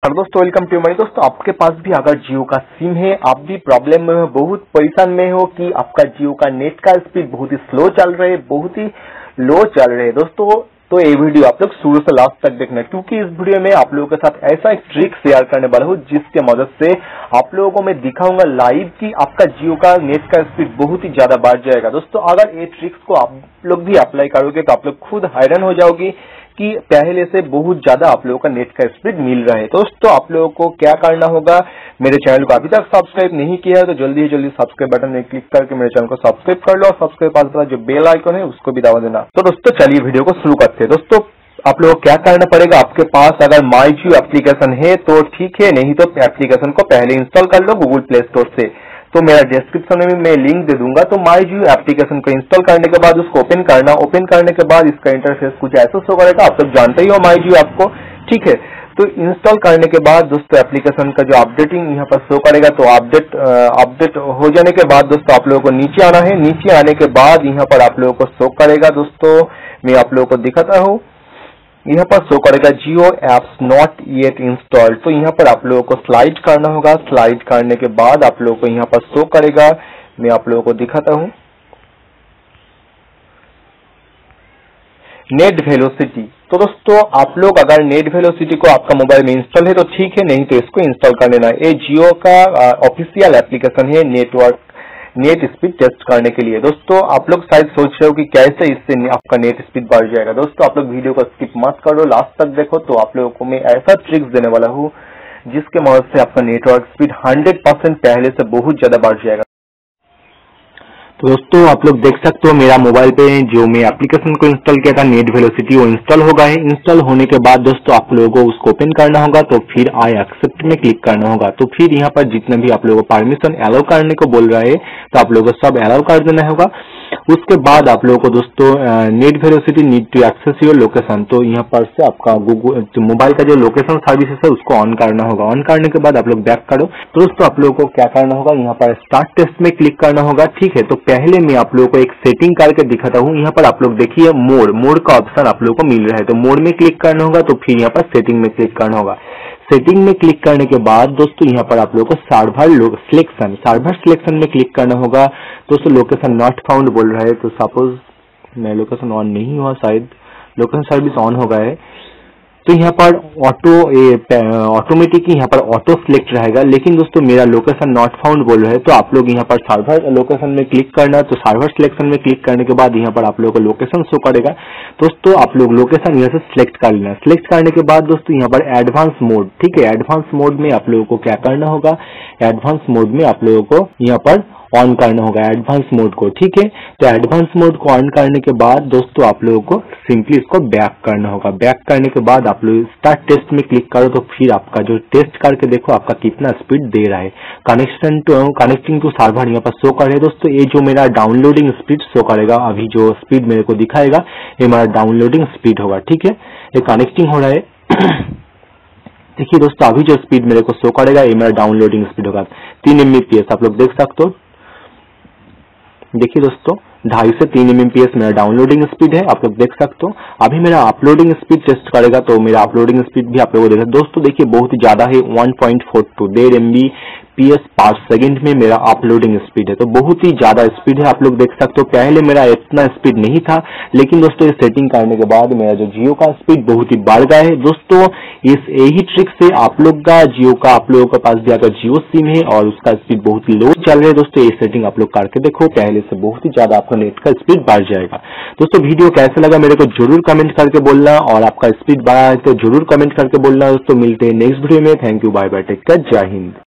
और दोस्तों welcome to money. दोस्तों आपके पास भी अगर जियो का सिम है, आप भी प्रॉब्लम में हो, बहुत परेशान में हो कि आपका जियो का नेट का स्पीड बहुत ही स्लो चल रहा है, बहुत ही लो चल रहे हैं दोस्तों, तो ये वीडियो आप लोग शुरू से लास्ट तक देखना, क्योंकि इस वीडियो में आप लोगों के साथ ऐसा एक ट्रिक शेयर करने वाला हूँ जिसके मदद से आप लोगों को मैं दिखाऊंगा लाइव कि आपका जियो का नेट का स्पीड बहुत ही ज्यादा बढ़ जाएगा। दोस्तों अगर ये ट्रिक्स को आप लोग भी अप्लाई करोगे तो आप लोग खुद हैरान हो जाओगे कि पहले से बहुत ज्यादा आप लोगों का नेट का स्पीड मिल रहा है। दोस्तों आप लोगों को क्या करना होगा, मेरे चैनल को अभी तक सब्सक्राइब नहीं किया है तो जल्दी ही जल्दी सब्सक्राइब बटन में क्लिक करके मेरे चैनल को सब्सक्राइब कर लो और सब्सक्राइब पास वाला जो बेल आइकन है उसको भी दबा देना। तो दोस्तों चलिए वीडियो को शुरू करते हैं। दोस्तों आप लोगों को क्या करना पड़ेगा, आपके पास अगर माई जियो एप्लीकेशन है तो ठीक है, नहीं तो एप्लीकेशन को पहले इंस्टॉल कर लो गूगल प्ले स्टोर से। तो मेरा डिस्क्रिप्शन में मैं लिंक दे दूंगा। तो माई जियो एप्लीकेशन को इंस्टॉल करने के बाद उसको ओपन करना, ओपन करने के बाद इसका इंटरफेस कुछ ऐसा शो करेगा, आप सब जानते ही हो माई जियो आपको, ठीक है। तो इंस्टॉल करने के बाद दोस्तों एप्लीकेशन का जो अपडेटिंग यहाँ पर शो करेगा, तो अपडेट हो जाने के बाद दोस्तों आप लोगों को नीचे आना है। नीचे आने के बाद यहाँ पर आप लोगों को शो करेगा, दोस्तों मैं आप लोगों को दिखाता हूँ, यहाँ पर शो करेगा Jio apps not yet installed. तो यहाँ पर आप लोगों को स्लाइड करना होगा। स्लाइड करने के बाद आप लोगों को यहाँ पर शो करेगा, मैं आप लोगों को दिखाता हूँ, नेट वेलोसिटी। तो दोस्तों आप लोग अगर नेट वेलोसिटी को आपका मोबाइल में इंस्टॉल है तो ठीक है, नहीं तो इसको इंस्टॉल कर लेना। ये जियो का ऑफिशियल एप्लीकेशन है नेट स्पीड टेस्ट करने के लिए। दोस्तों आप लोग शायद सोच रहे हो कि कैसे इससे आपका नेट स्पीड बढ़ जाएगा। दोस्तों आप लोग वीडियो को स्किप मत करो, लास्ट तक देखो, तो आप लोगों को मैं ऐसा ट्रिक्स देने वाला हूँ जिसके मदद से आपका नेटवर्क स्पीड 100% पहले से बहुत ज्यादा बढ़ जाएगा। तो दोस्तों आप लोग देख सकते हो मेरा मोबाइल पे जो मैं एप्लीकेशन को इंस्टॉल किया था नेट वेलोसिटी, वो इंस्टॉल हो गया है। इंस्टॉल होने के बाद दोस्तों आप लोगों को उसको ओपन करना होगा, तो फिर आई एक्सेप्ट में क्लिक करना होगा। तो फिर यहाँ पर जितने भी आप लोगों को परमिशन अलाउ करने को बोल रहा है तो आप लोगों को सब अलाउ कर देना होगा। उसके बाद आप लोगों को दोस्तों net velocity need to access your location, तो यहाँ पर से आपका गूगल मोबाइल का जो लोकेशन सर्विसेज है उसको ऑन करना होगा। ऑन करने के बाद आप लोग बैक करो। तो दोस्तों आप लोगों को क्या करना होगा, यहाँ पर स्टार्ट टेस्ट में क्लिक करना होगा, ठीक है। तो पहले मैं आप लोगों को एक सेटिंग करके दिखाता हूँ। यहाँ पर आप लोग देखिए मोड का ऑप्शन आप लोगों को मिल रहा है, तो मोड में क्लिक करना होगा, तो फिर यहाँ पर सेटिंग में क्लिक करना होगा। सेटिंग में क्लिक करने के बाद दोस्तों यहाँ पर आप लोगों को सर्वर सिलेक्शन में क्लिक करना होगा। दोस्तों लोकेशन नॉट फाउंड बोल रहा है, तो सपोज मैं लोकेशन ऑन नहीं हुआ, शायद लोकेशन सर्विस ऑन हो गया है, तो यहाँ पर ऑटोमेटिक यहाँ पर ऑटो सिलेक्ट रहेगा। लेकिन दोस्तों मेरा लोकेशन नॉट फाउंड बोल रहा है, तो आप लोग यहाँ पर सर्वर लोकेशन में क्लिक करना, तो सर्वर सिलेक्शन में क्लिक करने के बाद यहाँ पर आप लोगों को लोकेशन शो करेगा। दोस्तों आप लोग लोकेशन यहाँ से सिलेक्ट कर लेना। सिलेक्ट करने के बाद दोस्तों यहाँ पर एडवांस मोड, ठीक है, एडवांस मोड में आप लोगों को क्या करना होगा, एडवांस मोड में आप लोगों को यहाँ पर ऑन करना होगा एडवांस मोड को, ठीक है। तो एडवांस मोड को ऑन करने के बाद दोस्तों आप लोगों को सिंपली इसको बैक करना होगा। बैक करने के बाद आप लोग स्टार्ट टेस्ट में क्लिक करो, तो फिर आपका जो टेस्ट करके देखो आपका कितना स्पीड दे रहा है। कनेक्टिंग टू सर्वर यहाँ पर शो करे। दोस्तों ये जो मेरा डाउनलोडिंग स्पीड शो करेगा, अभी जो स्पीड मेरे को दिखाएगा ये मेरा डाउनलोडिंग स्पीड होगा, ठीक है। ये कनेक्टिंग हो रहा है। देखिए दोस्तों अभी जो स्पीड मेरे को शो करेगा ये मेरा डाउनलोडिंग स्पीड होगा 3 Mbps, आप लोग देख सकते हो। देखिए दोस्तों 2.5 से 3 Mbps मेरा डाउनलोडिंग स्पीड है, आप लोग देख सकते हो। अभी मेरा अपलोडिंग स्पीड टेस्ट करेगा, तो मेरा अपलोडिंग स्पीड भी आप लोगों को देखा। दोस्तों देखिए बहुत ही ज्यादा है, 1.42 Mbps पर सेकंड में मेरा अपलोडिंग स्पीड है, तो बहुत ही ज्यादा स्पीड है, आप लोग देख सकते हो। पहले मेरा इतना स्पीड नहीं था, लेकिन दोस्तों ये सेटिंग करने के बाद मेरा जो जियो का स्पीड बहुत ही बढ़ गया है। दोस्तों इस यही ट्रिक से आप लोग का जियो का, आप लोगों के पास भी अगर जियो सिम है और उसका स्पीड बहुत ही लो चल रहा है, दोस्तों ये सेटिंग आप लोग करके देखो, पहले से बहुत ही ज्यादा आपका नेट का स्पीड बढ़ जाएगा। दोस्तों वीडियो कैसा लगा मेरे को जरूर कमेंट करके बोलना, और आपका स्पीड बढ़ा है तो जरूर कमेंट करके बोलना। दोस्तों मिलते हैं नेक्स्ट वीडियो में। Thank you, bye bye, take care, जय हिंद।